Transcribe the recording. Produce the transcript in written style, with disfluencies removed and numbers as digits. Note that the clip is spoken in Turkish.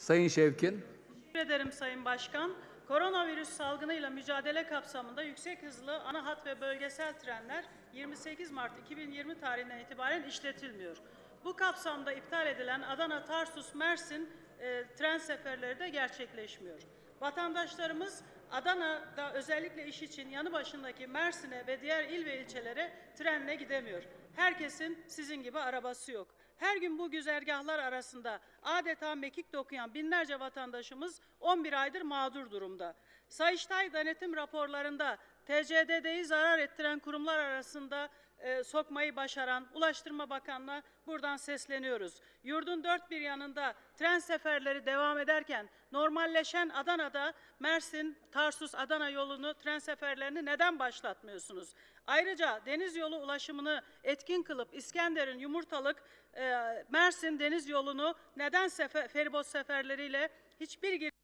Sayın Şevkin. Teşekkür ederim Sayın Başkan. Koronavirüs salgınıyla mücadele kapsamında yüksek hızlı ana hat ve bölgesel trenler 28 Mart 2020 tarihinden itibaren işletilmiyor. Bu kapsamda iptal edilen Adana, Tarsus, Mersin tren seferleri de gerçekleşmiyor. Vatandaşlarımız Adana'da özellikle iş için yanı başındaki Mersin'e ve diğer il ve ilçelere trenle gidemiyor. Herkesin sizin gibi arabası yok. Her gün bu güzergahlar arasında adeta mekik dokuyan binlerce vatandaşımız 11 aydır mağdur durumda. Sayıştay denetim raporlarında TCDD'yi zarar ettiren kurumlar arasında sokmayı başaran Ulaştırma Bakanlığı'na buradan sesleniyoruz. Yurdun dört bir yanında tren seferleri devam ederken normalleşen Adana'da Mersin, Tarsus, Adana yolunu tren seferlerini neden başlatmıyorsunuz? Ayrıca deniz yolu ulaşımını etkin kılıp İskenderun, Yumurtalık, Mersin deniz yolunu neden feribot seferleriyle hiçbir